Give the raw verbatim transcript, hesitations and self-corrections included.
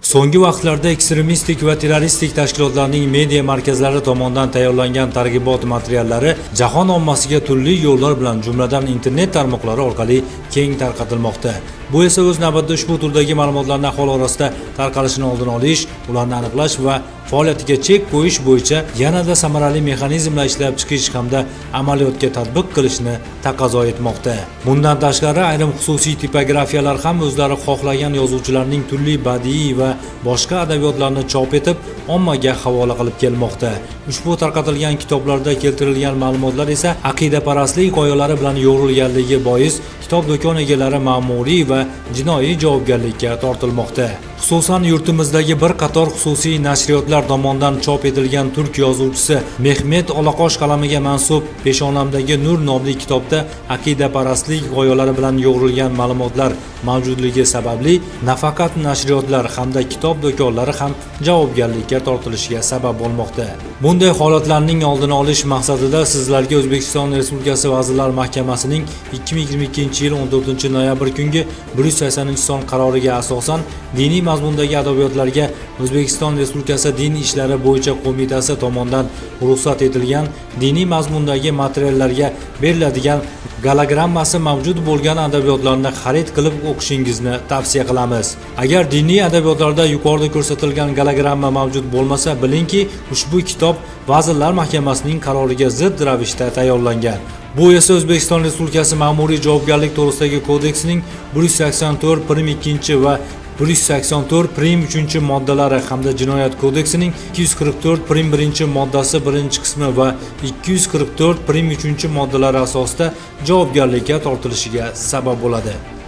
So'nggi vaqtlarda ekstremistik va terroristik tashkilotlarning media markazlari tomonidan tayyorlangan targ'ibot materiallari jahon ommasiga turli yo'llar bilan, jumladan internet tarmoqlari orqali keng tarqatilmoqda. Bu esa o'z navbatida ushbu turdagi ma'lumotlarni aholi orasida tarqalishini oldini olish, ularni aniqlash va faoliyatiga chek qo'yish bo'yicha yanada samarali mexanizmlar ishlab chiqish hamda amaliyotga tatbiq qilishni taqozo etmoqda. Bundan tashqari, ayrim xususiy tipografiyalar ham o'zlari xohlagan yozuvchilarning turli badiiy va boshqa adabiyotlarni chop etib, ommaga havola qilib kelmoqda. Ushbu tarqatilgan kitoblarda keltirilgan ma'lumotlar esa aqidaparastlik g'oyalari bilan yo'g'rilganligi bois kitob do'kon egalari ma'muriy va jinoiy javobgarlikka tortilmoqda. Xususan, yurtimizdagi bir qator xususiy nashriyotlar tomonidan chop etilgan turk yozuvchisi Mehmet Olaqosh qalamiga mansub Peshonamdagi Nur nomli kitobda aqidaparastlik g'oyalari bilan yo'g'rilgan ma'lumotlar mavjudligi sababli nafaqat nashriyotlar hamda kitob do'konlari ham javobgarlikka tortilishiga sabab bo'lmoqda. Bunday holatlarning oldini olish maqsadida sizlarga O'zbekiston Respublikasi Vazirlar Mahkamasining ikki ming yigirma ikkinchi yil o'n to'rtinchi noyabr kungi bir yuz saksoninchi son qaroriga asosan diniy mazmundagi adabiyotlarga O'zbekiston Respublikasi Din ishlari bo'yicha qo'mitasi tomonidan ruxsat etilgan diniy mazmundagi materiallarga beriladigan gologrammasi mavjud bo'lgan adabiyotlarni xarid qilib o'qishingizni tavsiya qilamiz. Agar diniy adabiyotlarda yuqorida ko'rsatilgan gologramma mavjud bo'lmasa, bilingki, ushbu kitob Vazirlar Mahkamasining qaroriga zid ravishda tayyorlangan. Bu esa O'zbekiston Respublikasi Ma'muriy javobgarlik to'g'risidagi kodeksining bir yuz sakson to'rt prim ikkinchi va bir yuz sakson to'rt prim uchinchi moddalari hamda Jinoyat kodeksining ikki yuz qirq to'rt prim birinchi moddasi birinchi qismi va ikki yuz qirq to'rt prim uchinchi moddalari asosida javobgarlikka tortilishiga sabab bo'ladi.